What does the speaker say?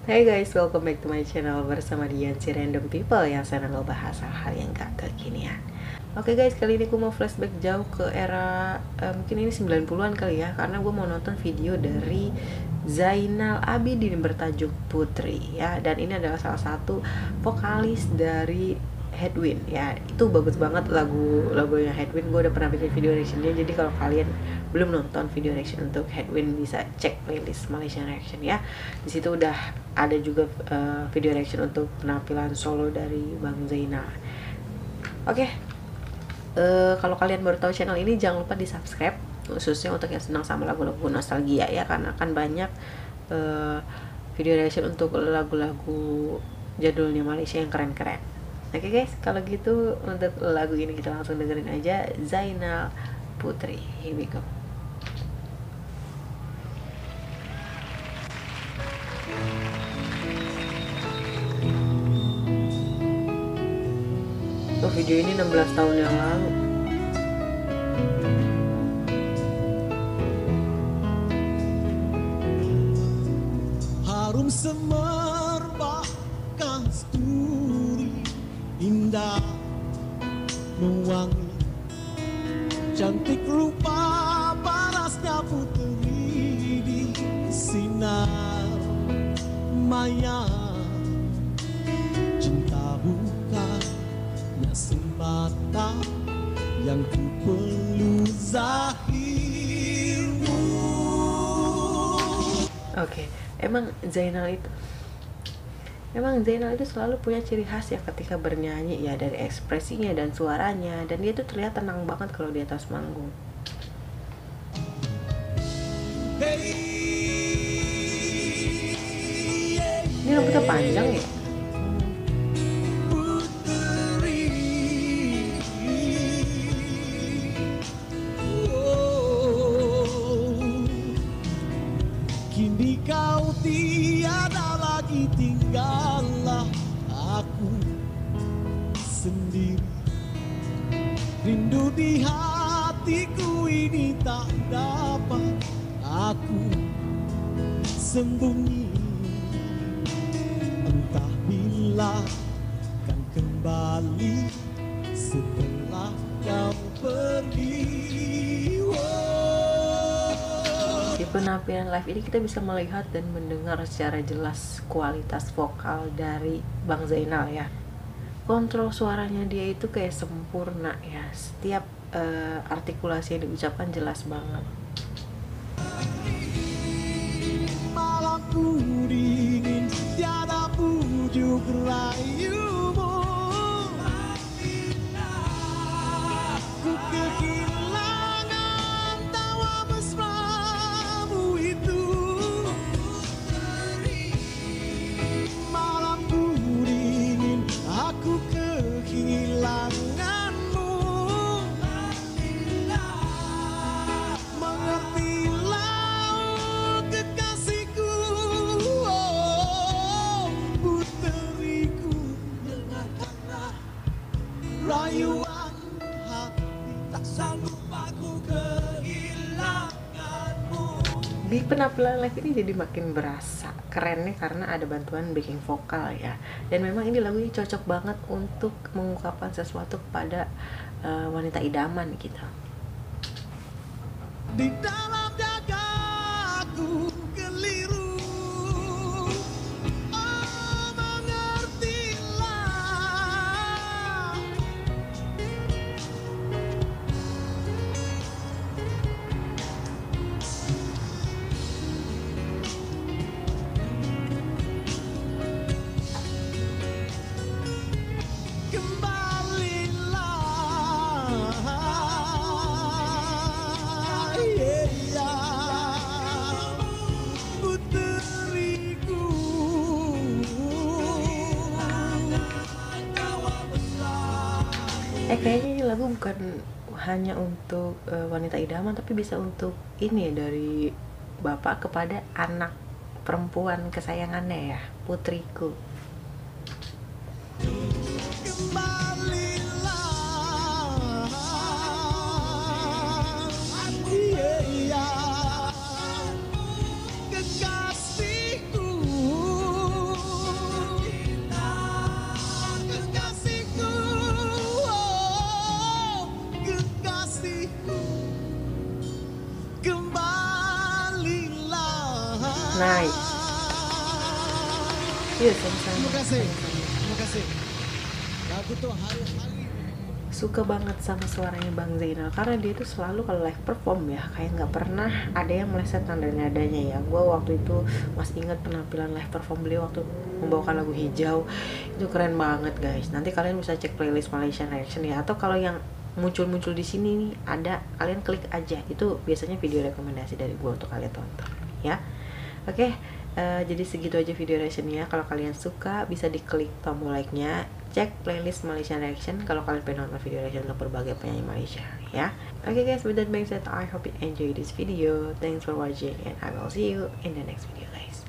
Hey guys, welcome back to my channel bersama Dian, si random people yang senang ngebahas hal-hal yang gak kekinian. Oke guys, kali ini gue mau flashback jauh ke era mungkin ini 90-an kali ya, karena gue mau nonton video dari Zainal Abidin bertajuk Putri ya, dan ini adalah salah satu vokalis dari Headwind ya. Itu bagus banget lagunya Headwind. Gue udah pernah bikin video reactionnya, jadi kalau kalian belum nonton video reaction untuk Headwind bisa cek playlist Malaysian Reaction ya. Di situ udah ada juga video reaction untuk penampilan solo dari Bang Zainal. Oke. Kalau kalian baru tahu channel ini, jangan lupa di subscribe, khususnya untuk yang senang sama lagu-lagu nostalgia ya, karena akan banyak video reaction untuk lagu-lagu jadulnya Malaysia yang keren-keren. Oke guys, kalau gitu untuk lagu ini kita langsung dengerin aja, Zainal Putri. Here we go. Oh, video ini 16 tahun yang lalu. Harum semerbak kasturi, indah mewangi, cantik rupa parasnya putri di sinar maya. Cinta bukannya semata yang ku perlu zahirmu. Oke, emang Zainal itu selalu punya ciri khas ya ketika bernyanyi ya, dari ekspresinya dan suaranya, dan dia tuh terlihat tenang banget kalau di atas manggung. Ini rambutnya panjang ya. Kini kau tiada lagi, tinggallah aku sendiri. Rindu di hatiku ini tak dapat aku sembunyi. Entah bila kan kembali setelah kau pergi. Di penampilan live ini kita bisa melihat dan mendengar secara jelas kualitas vokal dari Bang Zainal ya. Kontrol suaranya dia itu kayak sempurna ya. Setiap artikulasi yang diucapkan jelas banget. Malamku dingin, tiada bujuk rayumu. Ku kehilangan tawa mesramu itu. Malamku dingin, aku kehilanganmu. Mengertilah kekasihku, oh, puteriku. Dengarkanlah rayuan hati, tak sanggup aku kehilanganmu. Di penampilan live ini jadi makin berasa kerennya karena ada bantuan backing vokal ya. Dan memang ini lagunya cocok banget untuk mengungkapkan sesuatu kepada wanita idaman gitu. Di dalam jagaku keliru, oh, mengertilah. Kembalilah, puteriku. Kayaknya ini lagu bukan hanya untuk wanita idaman, tapi bisa untuk ini ya, dari bapak kepada anak perempuan kesayangannya ya, putriku. Kekasihku, Nice. Iya, sama-sama. Terima kasih. Terima kasih. Lagu tuh hari-hari. Suka banget sama suaranya Bang Zainal karena dia tuh selalu kalau live perform ya kayak nggak pernah ada yang meleset nada-nadanya ya. Gue waktu itu masih ingat penampilan live perform beliau waktu membawakan lagu Hijau, itu keren banget guys. Nanti kalian bisa cek playlist Malaysian Reaction ya, atau kalau yang muncul-muncul di sini nih ada, kalian klik aja, itu biasanya video rekomendasi dari gue untuk kalian tonton ya. Oke, jadi segitu aja video reactionnya. Kalau kalian suka bisa diklik tombol like-nya, cek playlist Malaysian Reaction kalau kalian pengen nonton video reaction untuk berbagai penyanyi Malaysia ya. Oke guys, with that being said, I hope you enjoy this video. Thanks for watching and I will see you in the next video guys.